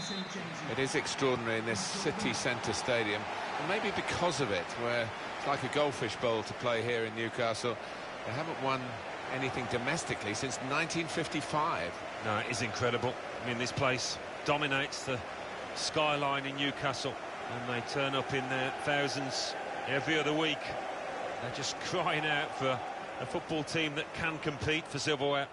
It is extraordinary in this city centre stadium, and maybe because of it, where it's like a goldfish bowl to play here in Newcastle. They haven't won anything domestically since 1955. No, it is incredible. I mean, this place dominates the skyline in Newcastle, and they turn up in their thousands every other week. They're just crying out for a football team that can compete for silverware.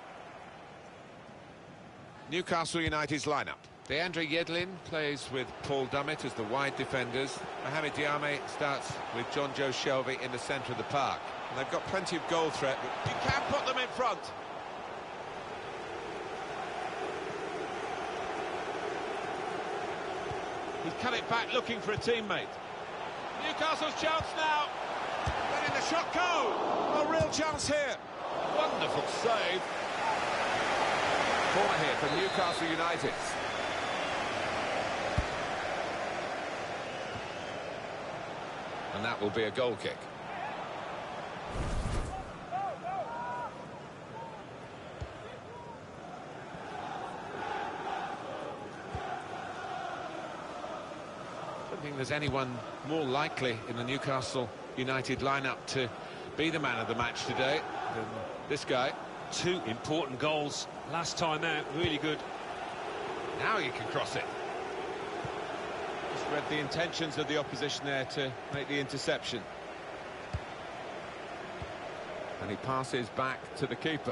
Newcastle United's lineup. Deandre Yedlin plays with Paul Dummett as the wide defenders. Mohamed Diame starts with John Joe Shelvey in the centre of the park. And they've got plenty of goal threat. You can put them in front. He's cut it back looking for a teammate. Newcastle's chance now. Letting the shot go. A real chance here. Wonderful save. Corner here for Newcastle United. And that will be a goal kick. I don't think there's anyone more likely in the Newcastle United lineup to be the man of the match today than this guy. 2 important goals last time out, really good. Now you can cross it. Just read the intentions of the opposition there to make the interception. And he passes back to the keeper.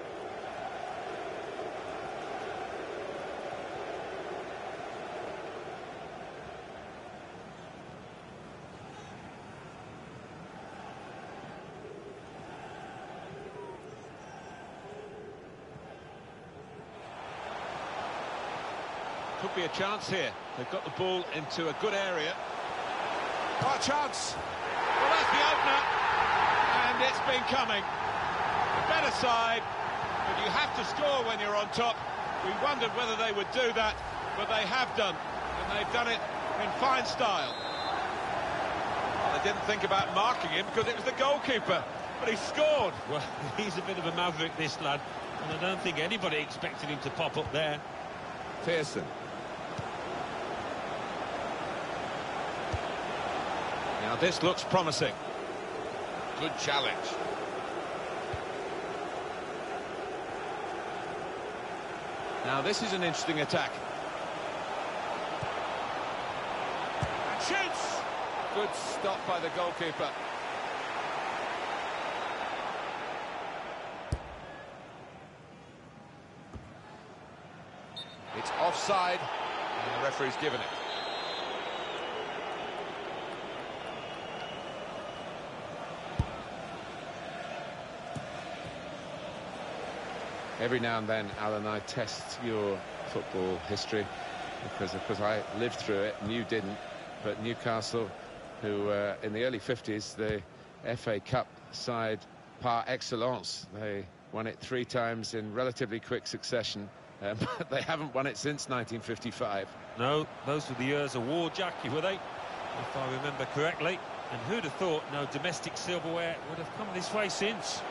Could be a chance here. They've got the ball into a good area. What a chance! Well, that's the opener. And it's been coming. The better side, but you have to score when you're on top. We wondered whether they would do that, but they have done. And they've done it in fine style. Well, they didn't think about marking him because it was the goalkeeper, but he scored. Well, he's a bit of a maverick, this lad, and I don't think anybody expected him to pop up there. Pearson. Now this looks promising. Good challenge. Now this is an interesting attack. And shoots! Good stop by the goalkeeper. It's offside, and the referee's given it. Every now and then, Alan, I test your football history because, of course, I lived through it and you didn't. But Newcastle, who in the early 50s, the FA Cup side par excellence, they won it 3 times in relatively quick succession, but they haven't won it since 1955. No, those were the years of war, Jackie, were they? If I remember correctly. And who'd have thought no domestic silverware would have come this way since?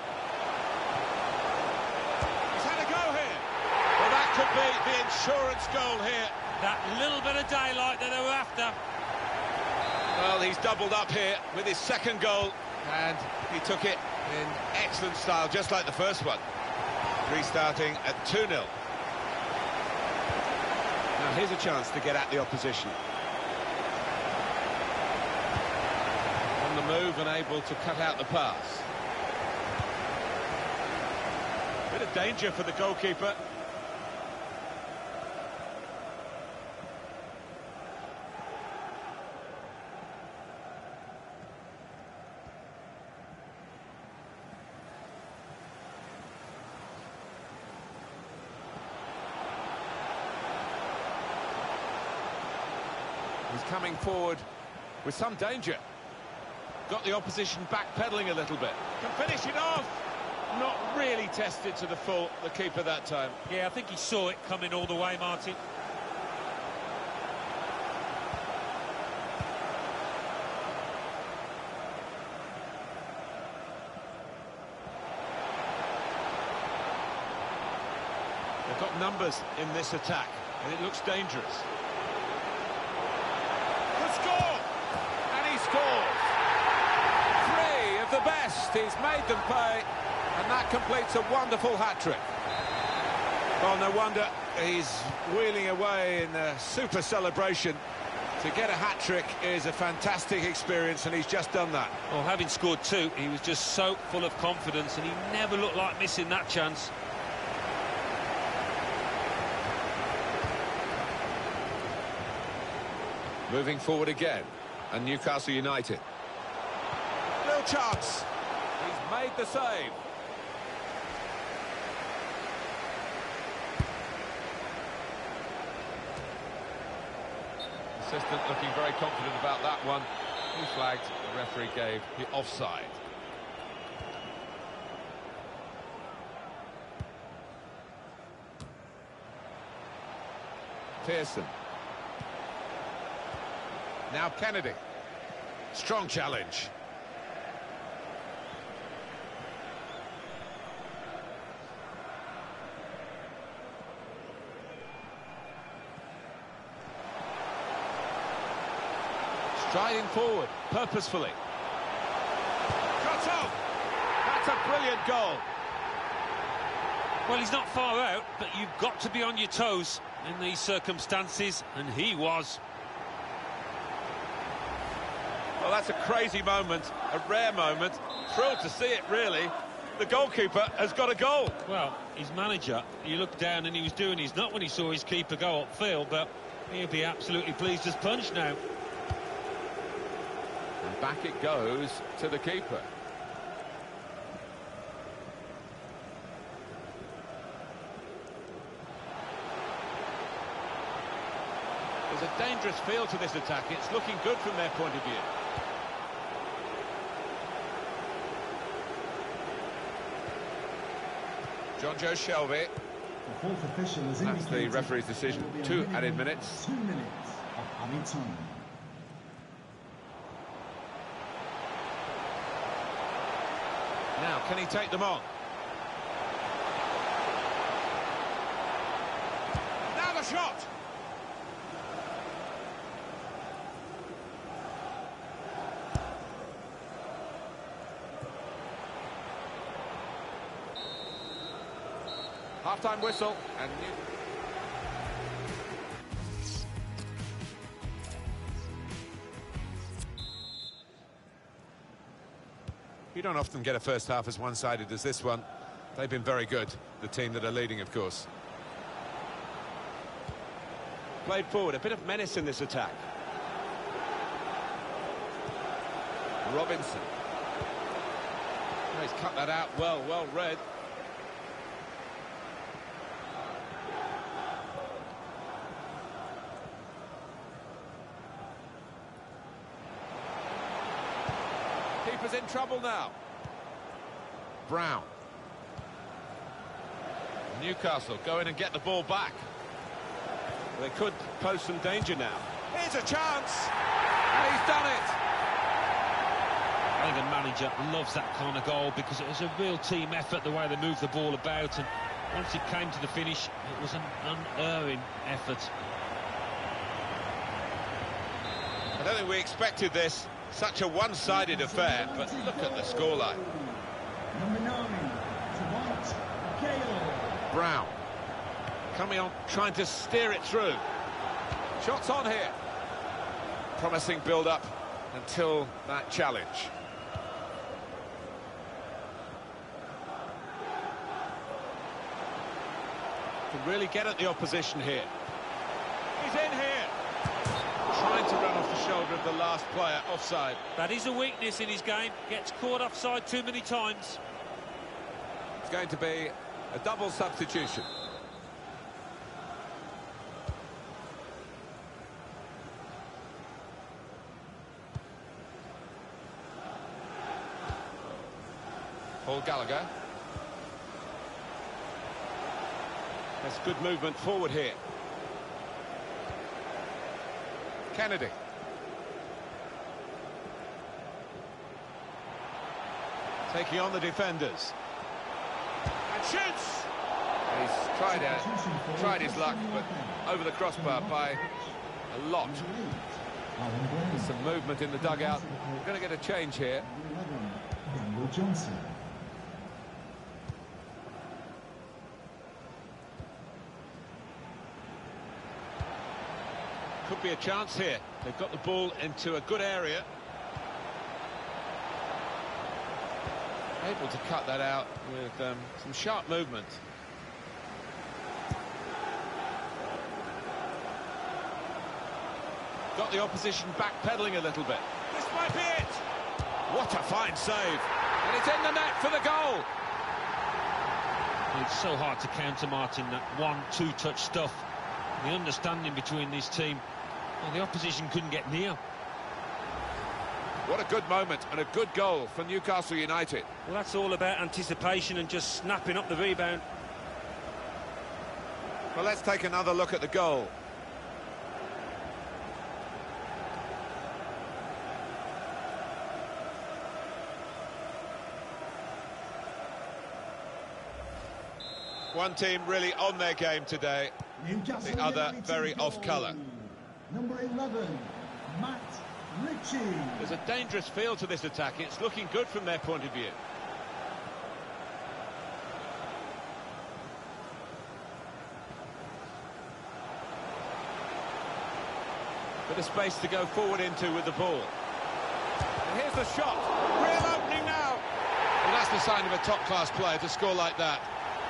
Could be the insurance goal here. That little bit of daylight that they were after. Well, he's doubled up here with his second goal, and he took it in excellent style, just like the first one. Restarting at 2-0. Now here's a chance to get at the opposition. On the move and able to cut out the pass. Bit of danger for the goalkeeper. He's coming forward with some danger. Got the opposition backpedaling a little bit. Can finish it off. Not really tested to the full, the keeper that time. Yeah, I think he saw it coming all the way, Martin. They've got numbers in this attack, and it looks dangerous. to score! And he scores! Three of the best. He's made them pay, and that completes a wonderful hat-trick. Well, no wonder he's wheeling away in a super celebration. To get a hat-trick is a fantastic experience, and he's just done that. Well, having scored two, he was just so full of confidence, and he never looked like missing that chance. Moving forward again, and Newcastle United. Little chance. He's made the save. Assistant looking very confident about that one. He flagged, the referee gave the offside. Pearson. Now Kennedy. Strong challenge. Striding forward, purposefully. Cut off! That's a brilliant goal. Well, he's not far out, but you've got to be on your toes in these circumstances, and he was. Well, that's a crazy moment, a rare moment. Thrilled to see it, really. The goalkeeper has got a goal. Well, his manager, you look down and he was doing his nut when he saw his keeper go upfield, but he'll be absolutely pleased as punch now. And back it goes to the keeper. There's a dangerous feel to this attack. It's looking good from their point of view. John Joe Shelby. The fourth official has That's the referee's decision. 2 added minutes. 2 minutes of added time. Now, can he take them on? Now the shot! Half-time whistle, and you don't often get a first half as one-sided as this one. They've been very good, the team that are leading, of course. Played forward, a bit of menace in this attack. Robinson. Oh, he's cut that out well read. Keeper's in trouble now. Brown. Newcastle go in and get the ball back. They could pose some danger now. Here's a chance! And he's done it! I think the manager loves that kind of goal because it was a real team effort, the way they moved the ball about, and once it came to the finish, it was an unerring effort. I don't think we expected this. Such a one-sided affair, but look at the scoreline. Number 9, to White, Gale. Brown. Coming on, trying to steer it through. Shots on here. Promising build-up until that challenge. Can really get at the opposition here. He's in here. Trying to run off the shoulder of the last player, offside. That is a weakness in his game. Gets caught offside too many times. It's going to be a double substitution. Paul Gallagher. That's good movement forward here. Kennedy. Taking on the defenders. And shoots! He's tried his luck, but over the crossbar by a lot. Alan Brown. Some movement in the dugout. We're going to get a change here. Number 11, Daniel Johnson. Could be a chance here. They've got the ball into a good area. Able to cut that out with some sharp movement. Got the opposition backpedaling a little bit. This might be it. What a fine save. And it's in the net for the goal. It's so hard to counter, Martin, that 1-2 touch stuff. The understanding between this team, well, the opposition couldn't get near. What a good moment and a good goal for Newcastle United. Well, that's all about anticipation and just snapping up the rebound. Well, let's take another look at the goal. One team really on their game today. Newcastle The other United very goal. off colour. Number 11, Matt Ritchie. There's a dangerous feel to this attack. It's looking good from their point of view. Bit of space to go forward into with the ball. And here's the shot. Real opening now. Well, that's the sign of a top-class player to score like that.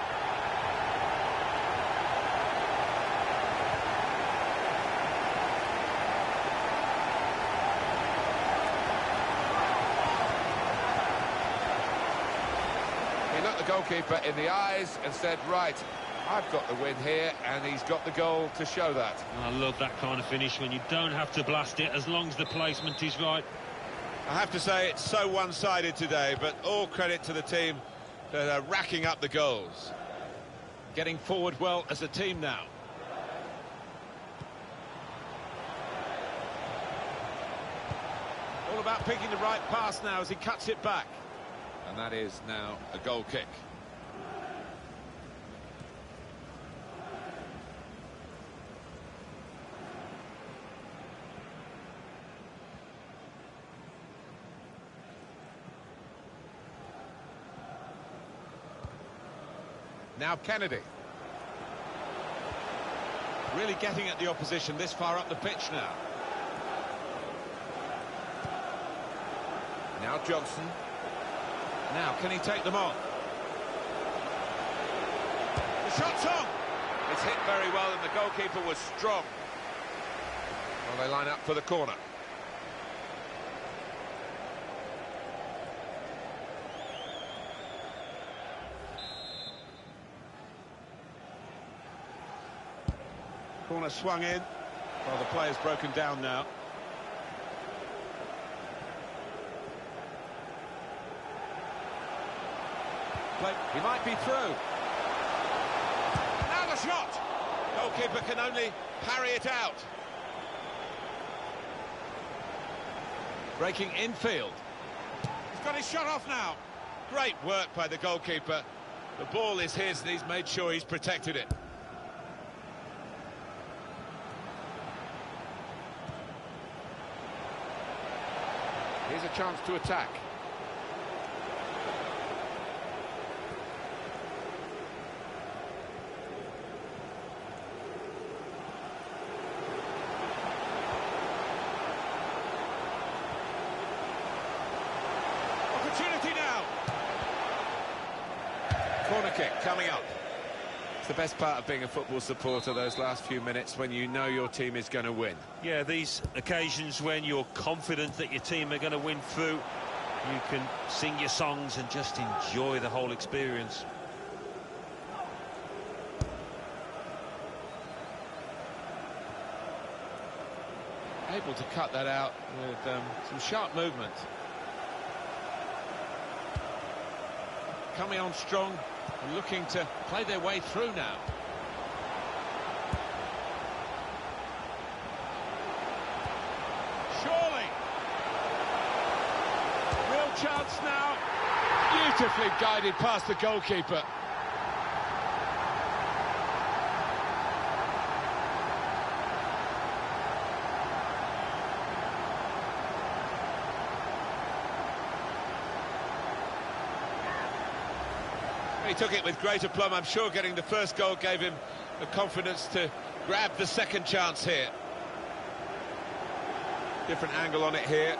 He looked the goalkeeper in the eyes and said, right, I've got the win here, and he's got the goal to show that. I love that kind of finish when you don't have to blast it as long as the placement is right. I have to say it's so one-sided today, but all credit to the team that are racking up the goals. Getting forward well as a team now. All about picking the right pass now as he cuts it back. And that is now a goal kick. Now Kennedy. Really getting at the opposition this far up the pitch now. Now Johnson. Now, can he take them on? The shot's on! It's hit very well, and the goalkeeper was strong. Well, they line up for the corner. Corner swung in. Well, the player's broken down now. He might be through. Now the shot! Goalkeeper can only parry it out. Breaking infield. He's got his shot off now. Great work by the goalkeeper. The ball is his and he's made sure he's protected it. Here's a chance to attack. Opportunity now. Corner kick coming up. It's the best part of being a football supporter, those last few minutes when you know your team is going to win. Yeah, these occasions when you're confident that your team are going to win through, you can sing your songs and just enjoy the whole experience. Able to cut that out with some sharp movement. Coming on strong and looking to play their way through now. Surely. Real chance now. Beautifully guided past the goalkeeper. He took it with great aplomb. I'm sure getting the first goal gave him the confidence to grab the second chance here. Different angle on it here.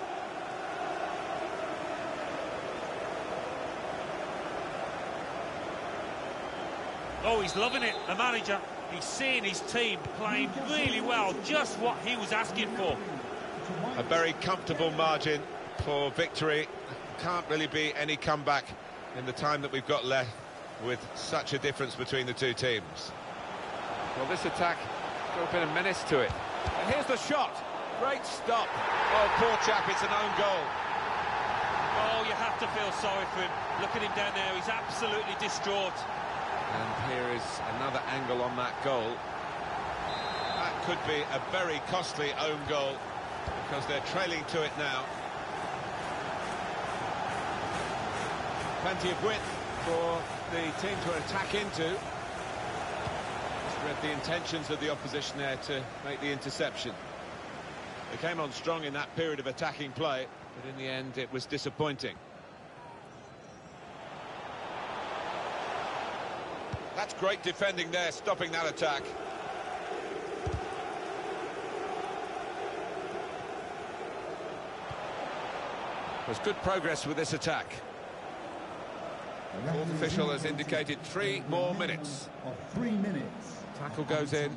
Oh, he's loving it, the manager. He's seeing his team playing really well, just what he was asking for. A very comfortable margin for victory. Can't really be any comeback in the time that we've got left with such a difference between the two teams. Well, this attack got a bit of menace to it. And here's the shot. Great stop. Oh, poor chap, it's an own goal. Oh, you have to feel sorry for him. Look at him down there, he's absolutely distraught. And here is another angle on that goal. That could be a very costly own goal because they're trailing to it now. Plenty of width for the team to attack into. Just read the intentions of the opposition there to make the interception. They came on strong in that period of attacking play, but in the end it was disappointing. That's great defending there, stopping that attack. There's good progress with this attack. The fourth official has indicated 3 more minutes. Of 3 minutes. Tackle goes in.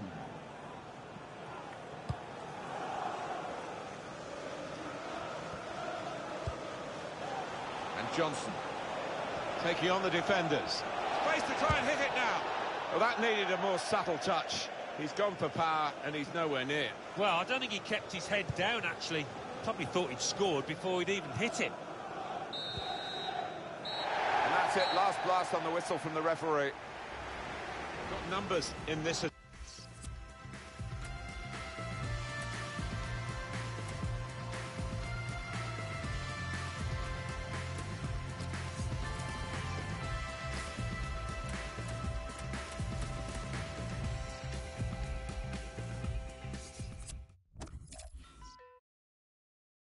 And Johnson taking on the defenders. Space to try and hit it now. Well, that needed a more subtle touch. He's gone for power and he's nowhere near. Well, I don't think he kept his head down, actually. Probably thought he'd scored before he'd even hit it. And that's it, last blast on the whistle from the referee. Got numbers in this